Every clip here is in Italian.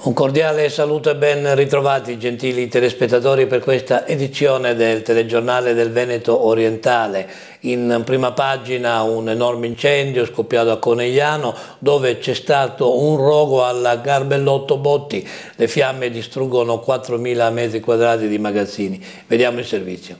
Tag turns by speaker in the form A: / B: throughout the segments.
A: Un cordiale saluto e ben ritrovati gentili telespettatori per questa edizione del telegiornale del Veneto orientale. In prima pagina un enorme incendio scoppiato a Conegliano dove c'è stato un rogo alla Garbellotto Botti. Le fiamme distruggono 4.000 metri quadrati di magazzini. Vediamo il servizio.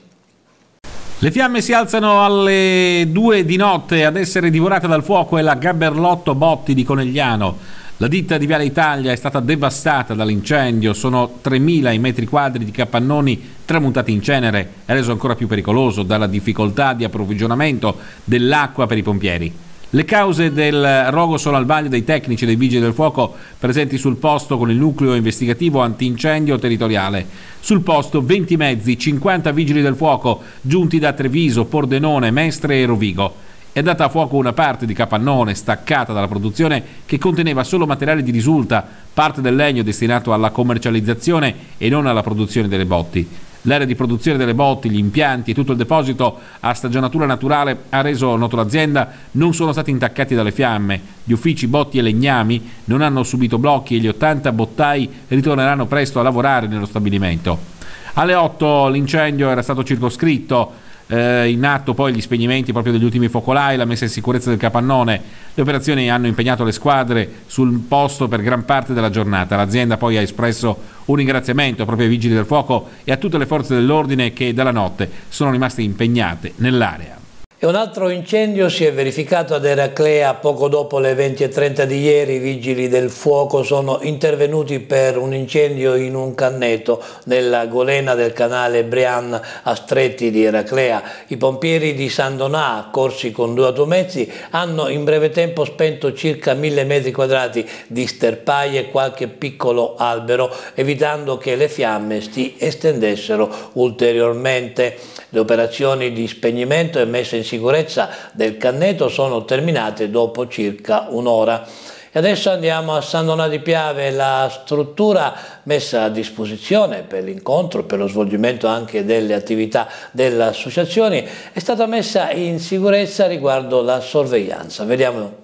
B: Le fiamme si alzano alle 2 di notte. Ad essere divorata dal fuoco è la Garbellotto Botti di Conegliano. La ditta di Viale Italia è stata devastata dall'incendio, sono 3.000 i metri quadri di capannoni tramutati in cenere e reso ancora più pericoloso dalla difficoltà di approvvigionamento dell'acqua per i pompieri. Le cause del rogo sono al vaglio dei tecnici dei vigili del fuoco presenti sul posto con il nucleo investigativo antincendio territoriale. Sul posto 20 mezzi, 50 vigili del fuoco giunti da Treviso, Pordenone, Mestre e Rovigo. È data a fuoco una parte di capannone staccata dalla produzione che conteneva solo materiale di risulta, parte del legno destinato alla commercializzazione e non alla produzione delle botti. L'area di produzione delle botti, gli impianti e tutto il deposito a stagionatura naturale, ha reso noto l'azienda, non sono stati intaccati dalle fiamme. Gli uffici botti e legnami non hanno subito blocchi e gli 80 bottai ritorneranno presto a lavorare nello stabilimento. Alle 8 l'incendio era stato circoscritto. In atto poi gli spegnimenti proprio degli ultimi focolai, la messa in sicurezza del capannone. Le operazioni hanno impegnato le squadre sul posto per gran parte della giornata. L'azienda poi ha espresso un ringraziamento proprio ai vigili del fuoco e a tutte le forze dell'ordine che dalla notte sono rimaste impegnate nell'area.
A: E un altro incendio si è verificato ad Eraclea poco dopo le 20:30 di ieri. I vigili del fuoco sono intervenuti per un incendio in un canneto nella golena del canale Brian a Stretti di Eraclea. I pompieri di San Donà, accorsi con 2 automezzi, hanno in breve tempo spento circa 1.000 metri quadrati di sterpaie e qualche piccolo albero, evitando che le fiamme si estendessero ulteriormente. Le operazioni di spegnimento e messa in sicurezza del canneto sono terminate dopo circa un'ora. E adesso andiamo a San Donà di Piave. La struttura messa a disposizione per l'incontro, per lo svolgimento anche delle attività delle associazioni, è stata messa in sicurezza riguardo la sorveglianza. Vediamo.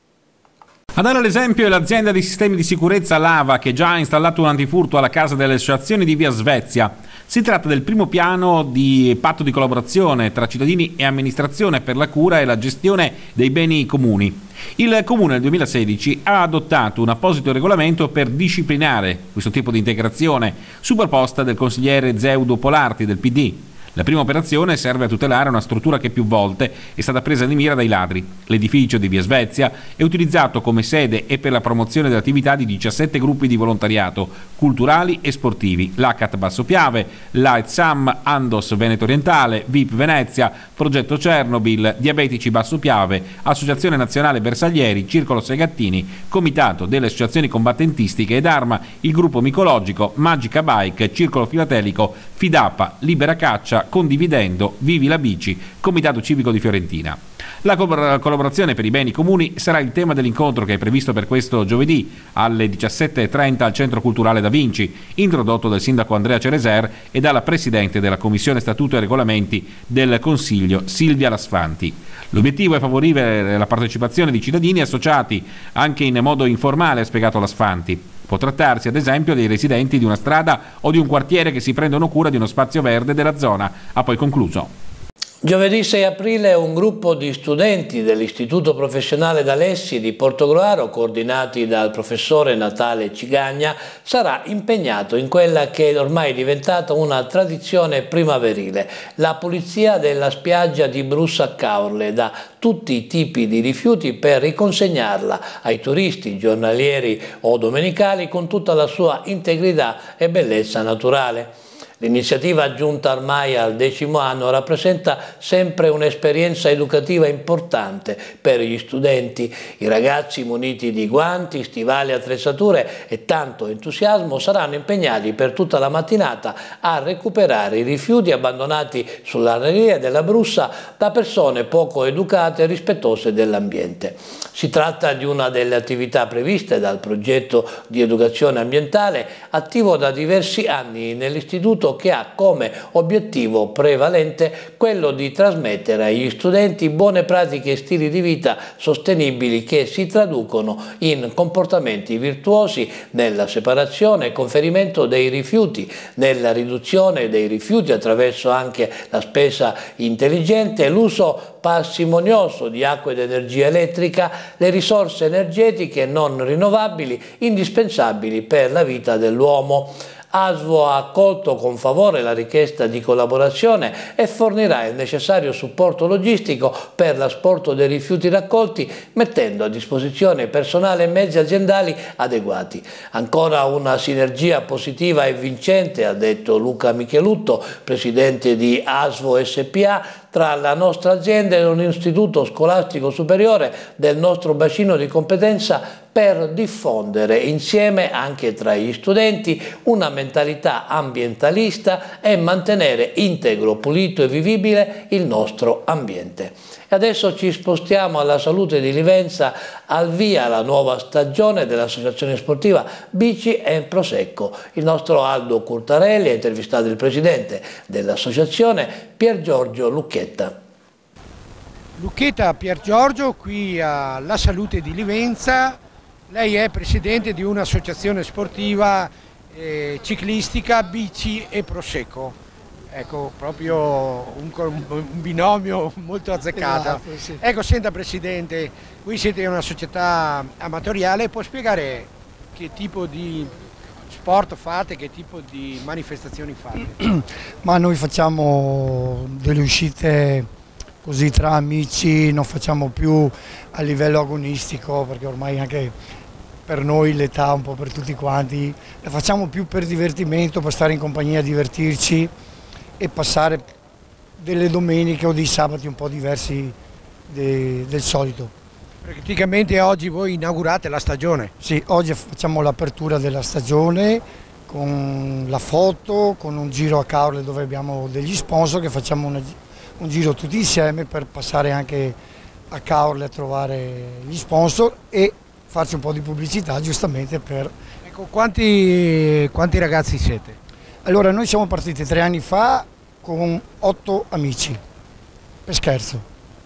B: A dare l'esempio è l'azienda di sistemi di sicurezza Lava, che già ha installato un antifurto alla casa delle associazioni di via Svezia. Si tratta del primo piano di patto di collaborazione tra cittadini e amministrazione per la cura e la gestione dei beni comuni. Il Comune nel 2016 ha adottato un apposito regolamento per disciplinare questo tipo di integrazione, su proposta del consigliere Zeudo Polarti del PD. La prima operazione serve a tutelare una struttura che più volte è stata presa di mira dai ladri. L'edificio di via Svezia è utilizzato come sede e per la promozione dell'attività di 17 gruppi di volontariato, culturali e sportivi, l'ACAT Basso Piave, l'AETSAM Andos Veneto Orientale, VIP Venezia, Progetto Chernobyl, Diabetici Basso Piave, Associazione Nazionale Bersaglieri, Circolo Segattini, Comitato delle Associazioni Combattentistiche ed Arma, il Gruppo Micologico, Magica Bike, Circolo Filatelico, Fidapa, Libera Caccia, Condividendo, Vivi la Bici, Comitato Civico di Fiorentina. La collaborazione per i beni comuni sarà il tema dell'incontro che è previsto per questo giovedì alle 17:30 al Centro Culturale Da Vinci, introdotto dal sindaco Andrea Cereser e dalla presidente della Commissione Statuto e Regolamenti del Consiglio Silvia Lasfanti. L'obiettivo è favorire la partecipazione di cittadini associati anche in modo informale, ha spiegato Lasfanti. Può trattarsi ad esempio dei residenti di una strada o di un quartiere che si prendono cura di uno spazio verde della zona, ha poi concluso.
A: Giovedì 6 aprile un gruppo di studenti dell'Istituto Professionale d'Alessi di Portogruaro, coordinati dal professore Natale Cigagna, sarà impegnato in quella che è ormai diventata una tradizione primaverile, la pulizia della spiaggia di Brussa Caorle da tutti i tipi di rifiuti per riconsegnarla ai turisti giornalieri o domenicali con tutta la sua integrità e bellezza naturale. L'iniziativa, giunta ormai al 10° anno, rappresenta sempre un'esperienza educativa importante per gli studenti. I ragazzi, muniti di guanti, stivali, attrezzature e tanto entusiasmo, saranno impegnati per tutta la mattinata a recuperare i rifiuti abbandonati sull'area della Brussa da persone poco educate e rispettose dell'ambiente. Si tratta di una delle attività previste dal progetto di educazione ambientale attivo da diversi anni nell'Istituto istituto che ha come obiettivo prevalente quello di trasmettere agli studenti buone pratiche e stili di vita sostenibili che si traducono in comportamenti virtuosi nella separazione e conferimento dei rifiuti, nella riduzione dei rifiuti attraverso anche la spesa intelligente, l'uso parsimonioso di acqua ed energia elettrica, le risorse energetiche non rinnovabili indispensabili per la vita dell'uomo. ASVO ha accolto con favore la richiesta di collaborazione e fornirà il necessario supporto logistico per l'asporto dei rifiuti raccolti, mettendo a disposizione personale e mezzi aziendali adeguati. Ancora una sinergia positiva e vincente, ha detto Luca Michelutto, presidente di ASVO SPA, tra la nostra azienda e un istituto scolastico superiore del nostro bacino di competenza per diffondere insieme anche tra gli studenti una mentalità ambientalista e mantenere integro, pulito e vivibile il nostro ambiente. E adesso ci spostiamo alla salute di Livenza, al via la nuova stagione dell'associazione sportiva Bici e Prosecco. Il nostro Aldo Curtarelli ha intervistato il presidente dell'associazione Pier Giorgio Lucchetta.
C: Lucchetta Pier Giorgio, qui alla Salute di Livenza. Lei è presidente di un'associazione sportiva ciclistica Bici e Prosecco. Ecco, proprio un binomio molto azzeccato.
D: Esatto, sì.
C: Ecco, senta presidente, voi siete una società amatoriale, può spiegare che tipo di sport fate, che tipo di manifestazioni fate?
D: Ma noi facciamo delle uscite così tra amici, non facciamo più a livello agonistico, perché ormai anche per noi l'età, un po' per tutti quanti, le facciamo più per divertimento, per stare in compagnia, divertirci e passare delle domeniche o dei sabati un po' diversi del solito.
C: Praticamente oggi voi inaugurate la stagione?
D: Sì, oggi facciamo l'apertura della stagione con la foto, con un giro a Caorle dove abbiamo degli sponsor, che facciamo un giro tutti insieme per passare anche a Caorle a trovare gli sponsor e farci un po' di pubblicità giustamente per...
C: Ecco, quanti ragazzi siete?
D: Allora, noi siamo partiti 3 anni fa con 8 amici, per scherzo,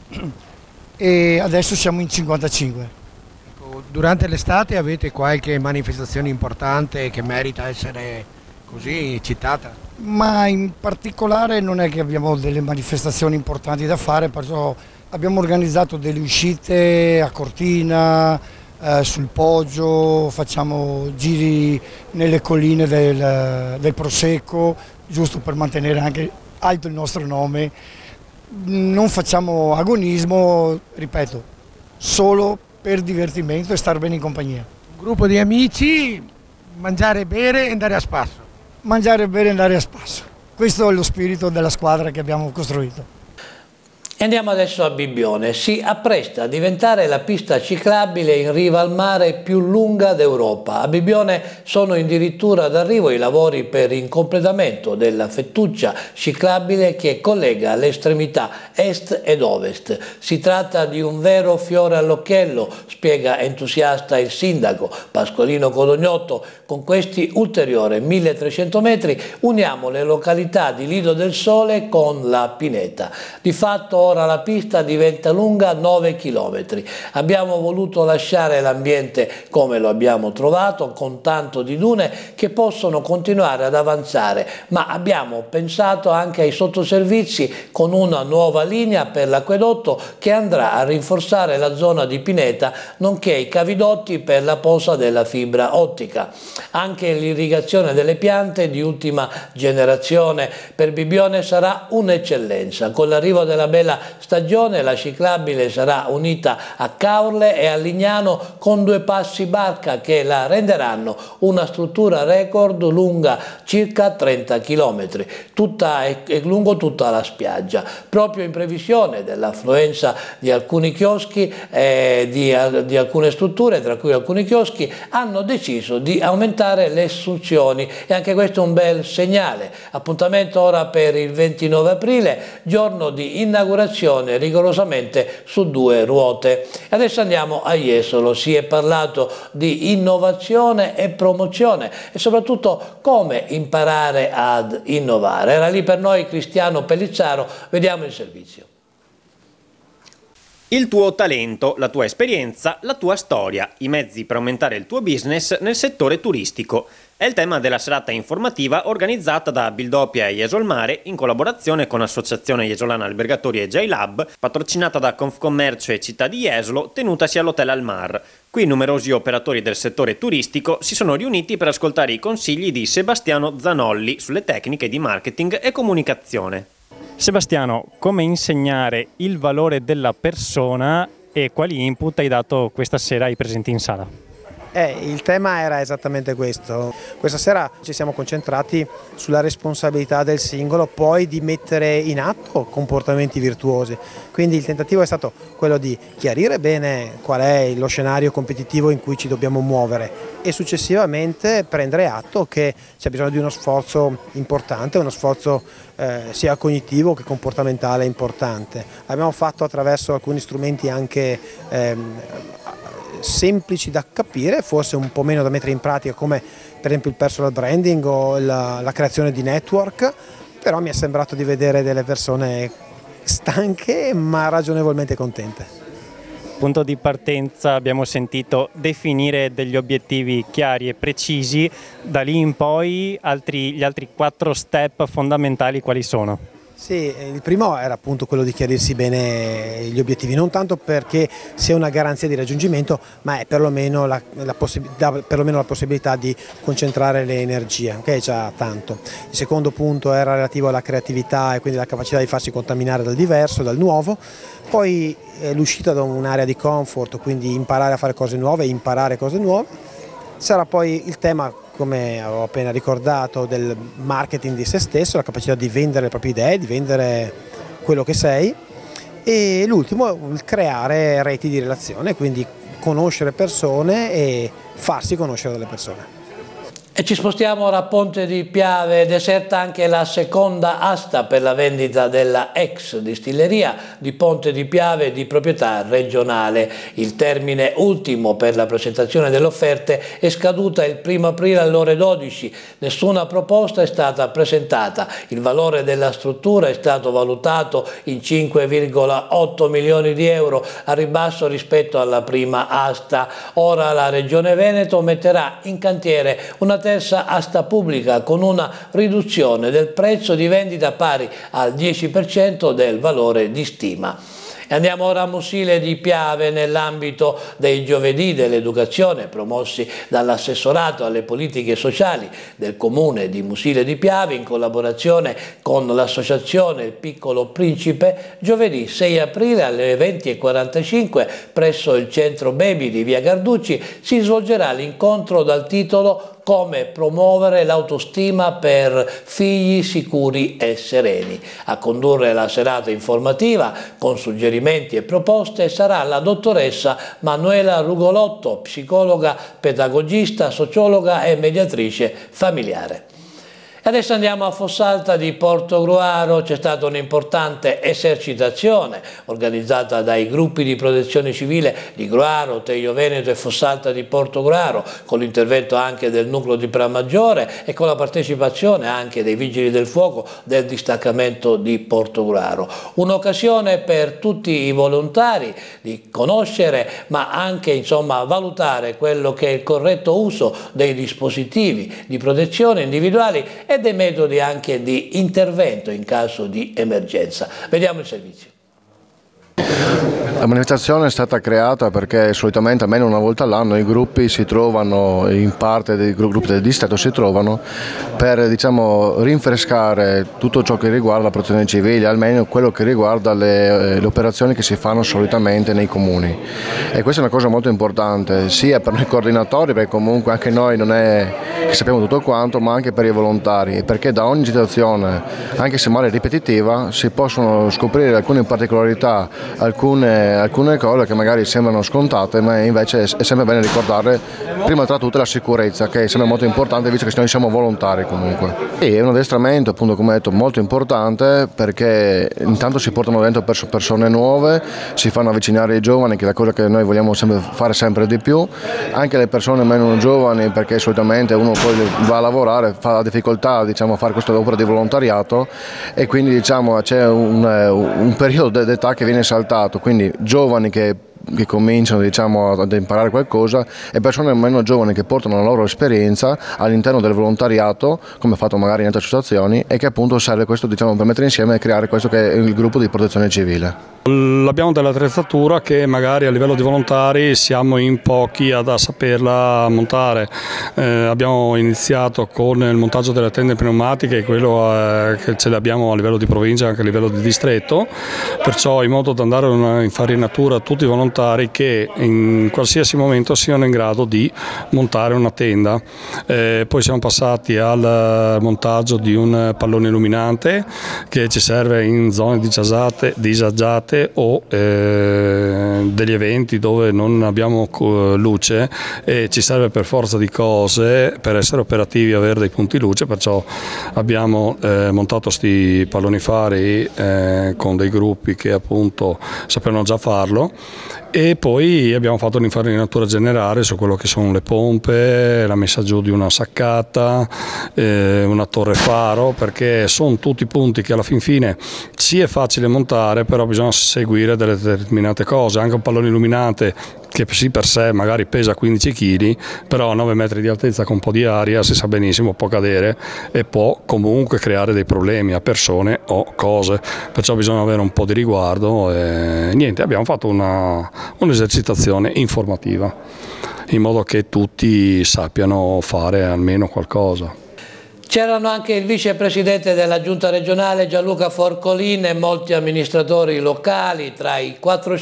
D: e adesso siamo in 55.
C: Ecco, durante l'estate avete qualche manifestazione importante che merita essere così citata?
D: Ma in particolare non è che abbiamo delle manifestazioni importanti da fare, perciò abbiamo organizzato delle uscite a Cortina, sul Poggio, facciamo giri nelle colline del Prosecco, giusto per mantenere anche alto il nostro nome. Non facciamo agonismo, ripeto, solo per divertimento e star bene in compagnia.
C: Un gruppo di amici, mangiare, bere e andare a spasso.
D: Mangiare, bere e andare a spasso. Questo è lo spirito della squadra che abbiamo costruito.
A: E andiamo adesso a Bibbione. Si appresta a diventare la pista ciclabile in riva al mare più lunga d'Europa. A Bibbione sono addirittura d'arrivo i lavori per il completamento della fettuccia ciclabile che collega le estremità est ed ovest. Si tratta di un vero fiore all'occhiello, spiega entusiasta il sindaco Pasqualino Codognotto. Con questi ulteriori 1300 metri uniamo le località di Lido del Sole con la Pineta. Di fatto ora la pista diventa lunga 9 km. Abbiamo voluto lasciare l'ambiente come lo abbiamo trovato, con tanto di dune che possono continuare ad avanzare, ma abbiamo pensato anche ai sottoservizi con una nuova linea per l'acquedotto che andrà a rinforzare la zona di Pineta, nonché i cavidotti per la posa della fibra ottica. Anche l'irrigazione delle piante di ultima generazione per Bibbione sarà un'eccellenza. Con l'arrivo della bella stagione la ciclabile sarà unita a Caorle e a Lignano con 2 passi barca che la renderanno una struttura record lunga circa 30 km, lungo tutta la spiaggia. Proprio in previsione dell'affluenza di alcuni chioschi di alcune strutture, tra cui alcuni chioschi, hanno deciso di aumentare le assunzioni e anche questo è un bel segnale. Appuntamento ora per il 29 aprile, giorno di inaugurazione un'azione rigorosamente su due ruote. Adesso andiamo a Jesolo, si è parlato di innovazione e promozione e soprattutto come imparare ad innovare. Era lì per noi Cristiano Pellizzaro, vediamo il servizio.
E: Il tuo talento, la tua esperienza, la tua storia, i mezzi per aumentare il tuo business nel settore turistico. È il tema della serata informativa organizzata da Bildopia e Jesolmare in collaborazione con Associazione Jesolana Albergatori e J-Lab, patrocinata da Confcommercio e Città di Jesolo, tenutasi all'Hotel Al Mar. Qui numerosi operatori del settore turistico si sono riuniti per ascoltare i consigli di Sebastiano Zanolli sulle tecniche di marketing e comunicazione.
F: Sebastiano, come insegnare il valore della persona e quali input hai dato questa sera ai presenti in sala?
G: Il tema era esattamente questo. Questa sera ci siamo concentrati sulla responsabilità del singolo, poi di mettere in atto comportamenti virtuosi. Quindi il tentativo è stato quello di chiarire bene qual è lo scenario competitivo in cui ci dobbiamo muovere e successivamente prendere atto che c'è bisogno di uno sforzo importante, uno sforzo sia cognitivo che comportamentale importante. L'abbiamo fatto attraverso alcuni strumenti anche semplici da capire, forse un po' meno da mettere in pratica, come per esempio il personal branding o la creazione di network, però mi è sembrato di vedere delle persone stanche ma ragionevolmente contente.
F: Punto di partenza abbiamo sentito definire degli obiettivi chiari e precisi, da lì in poi gli altri 4 step fondamentali quali sono?
G: Sì, il primo era appunto quello di chiarirsi bene gli obiettivi, non tanto perché sia una garanzia di raggiungimento, ma è perlomeno la possibilità di concentrare le energie, che è già tanto. Il secondo punto era relativo alla creatività e quindi la capacità di farsi contaminare dal diverso, dal nuovo. Poi l'uscita da un'area di comfort, quindi imparare a fare cose nuove e imparare cose nuove. Sarà poi il tema, come avevo appena ricordato, del marketing di se stesso, la capacità di vendere le proprie idee, di vendere quello che sei, e l'ultimo, il creare reti di relazione, quindi conoscere persone e farsi conoscere dalle persone.
A: E ci spostiamo ora a Ponte di Piave, deserta anche la seconda asta per la vendita della ex distilleria di Ponte di Piave di proprietà regionale. Il termine ultimo per la presentazione delle offerte è scaduta il 1° aprile alle ore 12. Nessuna proposta è stata presentata. Il valore della struttura è stato valutato in 5,8 milioni di euro, a ribasso rispetto alla prima asta. Ora la Regione Veneto metterà in cantiere una terza asta pubblica con una riduzione del prezzo di vendita pari al 10% del valore di stima. E andiamo ora a Musile di Piave nell'ambito dei giovedì dell'educazione promossi dall'assessorato alle politiche sociali del comune di Musile di Piave in collaborazione con l'associazione Il Piccolo Principe. Giovedì 6 aprile alle 20:45 presso il centro baby di via Garducci si svolgerà l'incontro dal titolo Come promuovere l'autostima per figli sicuri e sereni. A condurre la serata informativa con suggerimenti e proposte sarà la dottoressa Manuela Rugolotto, psicologa, pedagogista, sociologa e mediatrice familiare. Adesso andiamo a Fossalta di Portogruaro. C'è stata un'importante esercitazione organizzata dai gruppi di protezione civile di Gruaro, Tejo Veneto e Fossalta di Portogruaro, con l'intervento anche del nucleo di Pramaggiore e con la partecipazione anche dei vigili del fuoco del distaccamento di Portogruaro. Un'occasione per tutti i volontari di conoscere ma anche valutare quello che è il corretto uso dei dispositivi di protezione individuali e dei metodi anche di intervento in caso di emergenza. Vediamo il servizio.
H: La manifestazione è stata creata perché solitamente, almeno una volta all'anno, i gruppi si trovano, in parte dei gruppi del distretto si trovano per rinfrescare tutto ciò che riguarda la protezione civile, almeno quello che riguarda le operazioni che si fanno solitamente nei comuni. E questa è una cosa molto importante, sia per noi coordinatori, perché comunque anche noi non è che sappiamo tutto quanto, ma anche per i volontari, perché da ogni situazione, anche se magari ripetitiva, si possono scoprire alcune particolarità, alcune cose che magari sembrano scontate, ma invece è sempre bene ricordare prima tra tutte la sicurezza, che è sempre molto importante visto che noi siamo volontari comunque. E è un addestramento, appunto, come detto, molto importante, perché intanto si portano dentro persone nuove, si fanno avvicinare i giovani, che è la cosa che noi vogliamo fare sempre di più, anche le persone meno giovani, perché solitamente uno poi va a lavorare, fa la difficoltà, diciamo, a fare questa opera di volontariato, e quindi, diciamo, c'è un periodo d'età che viene saltato, quindi giovani che cominciano, diciamo, ad imparare qualcosa, e persone meno giovani che portano la loro esperienza all'interno del volontariato, come fatto magari in altre associazioni, e che appunto serve questo, diciamo, per mettere insieme e creare questo che è il gruppo di protezione civile.
I: Abbiamo dell'attrezzatura che magari a livello di volontari siamo in pochi a saperla montare. Abbiamo iniziato con il montaggio delle tende pneumatiche, quello che ce l'abbiamo a livello di provincia e anche a livello di distretto, perciò in modo da andare a un'infarinatura a tutti i volontari che in qualsiasi momento siano in grado di montare una tenda. Poi siamo passati al montaggio di un pallone illuminante che ci serve in zone disagiate o degli eventi dove non abbiamo luce, e ci serve per forza di cose, per essere operativi, avere dei punti luce, perciò abbiamo montato questi palloni fari con dei gruppi che appunto sapevano già farlo, e poi abbiamo fatto un'infarinatura generale su quello che sono le pompe, la messa giù di una saccata, una torre faro, perché sono tutti punti che alla fin fine sì è facile montare, però bisogna seguire delle determinate cose. Anche un pallone illuminante che sì per sé magari pesa 15 kg, però a 9 metri di altezza con un po' di aria si sa benissimo può cadere e può comunque creare dei problemi a persone o cose, perciò bisogna avere un po' di riguardo, e niente, abbiamo fatto un'esercitazione informativa in modo che tutti sappiano fare almeno qualcosa.
A: C'erano anche il vicepresidente della giunta regionale Gianluca Forcolin e molti amministratori locali tra i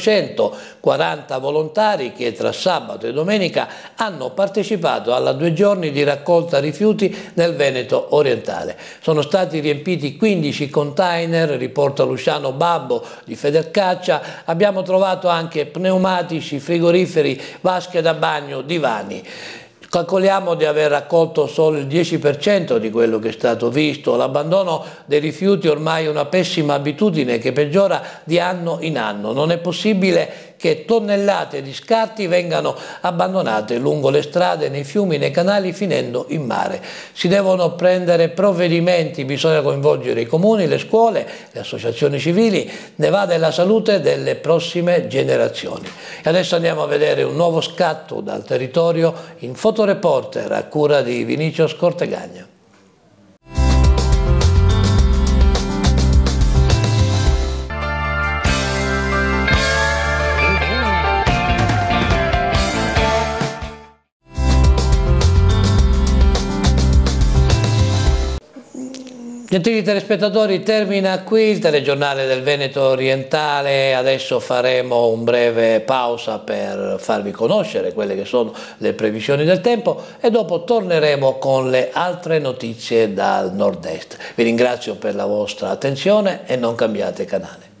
A: 440 volontari che tra sabato e domenica hanno partecipato alla 2 giorni di raccolta rifiuti nel Veneto orientale. Sono stati riempiti 15 container, riporta Luciano Babbo di Federcaccia. Abbiamo trovato anche pneumatici, frigoriferi, vasche da bagno, divani. Calcoliamo di aver raccolto solo il 10% di quello che è stato visto. L'abbandono dei rifiuti ormai è una pessima abitudine che peggiora di anno in anno. Non è possibile che tonnellate di scarti vengano abbandonate lungo le strade, nei fiumi, nei canali, finendo in mare. Si devono prendere provvedimenti, bisogna coinvolgere i comuni, le scuole, le associazioni civili, ne va della salute delle prossime generazioni. E adesso andiamo a vedere un nuovo scatto dal territorio in Fotoreporter a cura di Vinicio Scortegagna. Gentili telespettatori, termina qui il telegiornale del Veneto orientale. Adesso faremo un breve pausa per farvi conoscere quelle che sono le previsioni del tempo e dopo torneremo con le altre notizie dal nord-est. Vi ringrazio per la vostra attenzione e non cambiate canale.